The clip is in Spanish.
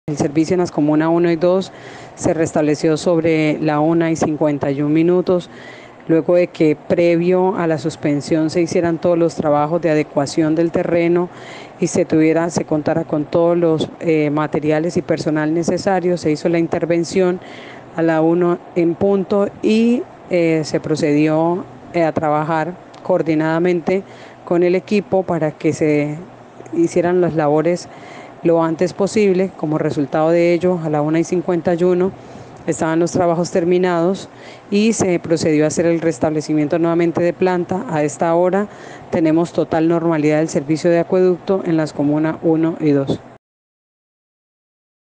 El servicio en las comunas 1 y 2 se restableció sobre la 1:51, luego de que previo a la suspensión se hicieran todos los trabajos de adecuación del terreno y se contara con todos los materiales y personal necesarios. Se hizo la intervención a la 1 en punto y se procedió a trabajar coordinadamente con el equipo para que se hicieran las labores lo antes posible. Como resultado de ello, a la 1:51 estaban los trabajos terminados y se procedió a hacer el restablecimiento nuevamente de planta. A esta hora tenemos total normalidad del servicio de acueducto en las comunas 1 y 2.